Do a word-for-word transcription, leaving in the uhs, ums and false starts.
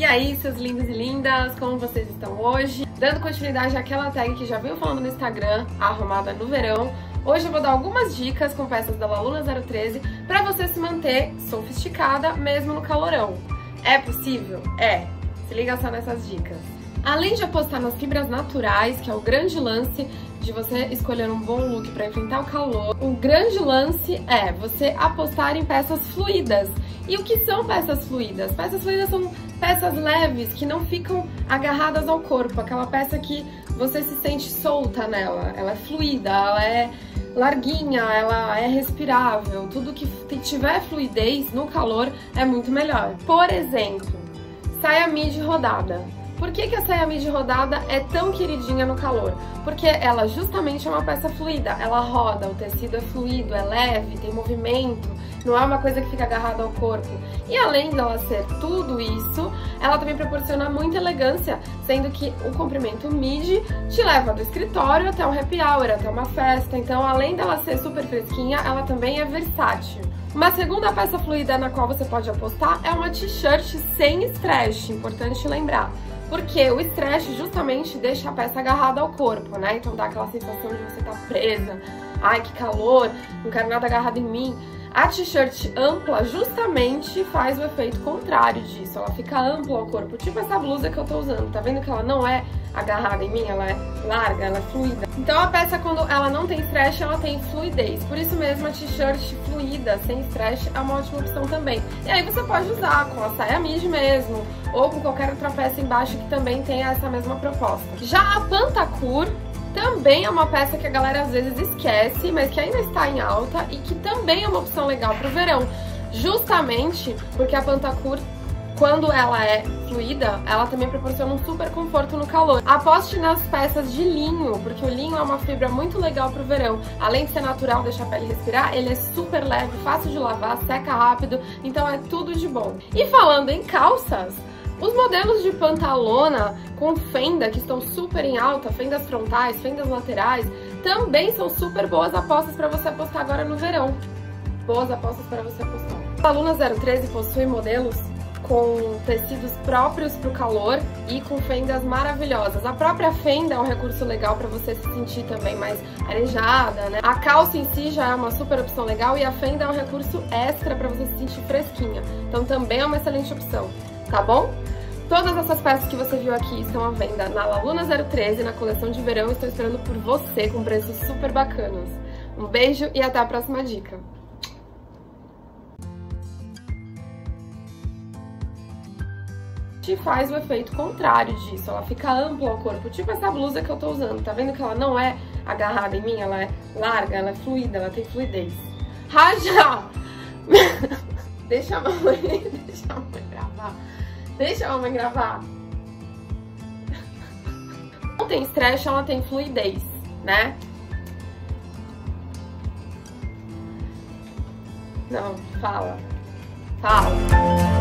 aí, seus lindos e lindas, como vocês estão hoje? Dando continuidade àquela tag que já venho falando no Instagram, arrumada no verão, hoje eu vou dar algumas dicas com peças da Laluna zero treze pra você se manter sofisticada mesmo no calorão. É possível? É. Se liga só nessas dicas. Além de apostar nas fibras naturais, que é o grande lance de você escolher um bom look para enfrentar o calor, o grande lance é você apostar em peças fluídas. E o que são peças fluídas? Peças fluídas são peças leves, que não ficam agarradas ao corpo, aquela peça que você se sente solta nela, ela é fluida, ela é larguinha, ela é respirável, tudo que tiver fluidez no calor é muito melhor. Por exemplo, saia midi rodada. Por que que a saia midi rodada é tão queridinha no calor? Porque ela justamente é uma peça fluida, ela roda, o tecido é fluido, é leve, tem movimento, não é uma coisa que fica agarrada ao corpo. E além dela ser tudo isso, ela também proporciona muita elegância, sendo que o comprimento midi te leva do escritório até um happy hour, até uma festa. Então, além dela ser super fresquinha, ela também é versátil. Uma segunda peça fluida na qual você pode apostar é uma t-shirt sem stretch, importante lembrar. Porque o stretch justamente deixa a peça agarrada ao corpo, né? Então dá aquela sensação de você estar presa. Ai, que calor, não quero nada agarrado em mim. A t-shirt ampla justamente faz o efeito contrário disso, ela fica ampla ao corpo, tipo essa blusa que eu tô usando, tá vendo que ela não é agarrada em mim, ela é larga, ela é fluida. Então a peça, quando ela não tem stretch, ela tem fluidez, por isso mesmo a t-shirt fluida, sem stretch, é uma ótima opção também. E aí você pode usar com a saia midi mesmo, ou com qualquer outra peça embaixo que também tenha essa mesma proposta. Já a Pantacur também é uma peça que a galera às vezes esquece, mas que ainda está em alta e que também é uma opção legal para o verão, justamente porque a Pantacur, quando ela é fluida, ela também proporciona um super conforto no calor. Aposte nas peças de linho, porque o linho é uma fibra muito legal para o verão. Além de ser natural, deixar a pele respirar, ele é super leve, fácil de lavar, seca rápido, então é tudo de bom. E falando em calças, os modelos de pantalona com fenda, que estão super em alta, fendas frontais, fendas laterais, também são super boas apostas para você apostar agora no verão. Boas apostas para você apostar. A Laluna zero treze possui modelos com tecidos próprios para o calor e com fendas maravilhosas. A própria fenda é um recurso legal para você se sentir também mais arejada, né? A calça em si já é uma super opção legal e a fenda é um recurso extra para você se sentir fresquinha. Então também é uma excelente opção, tá bom? Todas essas peças que você viu aqui estão à venda na Laluna zero treze, na coleção de verão. Estou esperando por você com preços super bacanas. Um beijo e até a próxima dica. Faz o efeito contrário disso, ela fica ampla ao corpo, tipo essa blusa que eu tô usando, tá vendo que ela não é agarrada em mim, ela é larga, ela é fluida, ela tem fluidez. Raja! Deixa a mamãe, deixa a mamãe gravar, deixa a mamãe gravar. Não tem stretch, ela tem fluidez, né? Não, fala, fala.